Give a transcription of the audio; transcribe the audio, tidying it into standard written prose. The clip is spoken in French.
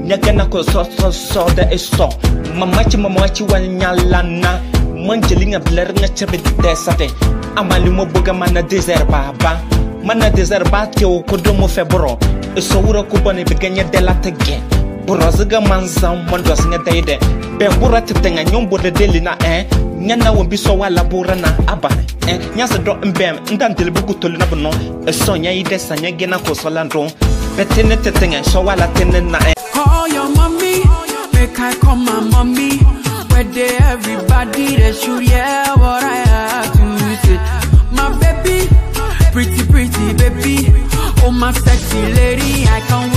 nyagana ko so da iso mamachi wanyalana manjelinga bler nga chebe desate amali mo boga mana desert baba mana desert ba te o kodomo febro so wura ko bone be ganya delata gen buraziga manza mondo singa deide be bura tetenga nyombo de delina nyana won biso wala burana aba nyasa do mbem ndantele buku tolina bono so nya ide sanya gena ko solando betene tetenga so wala tenena call your mommy make I call my mommy where they everybody they should hear what I have to say my baby pretty baby oh my sexy lady I can't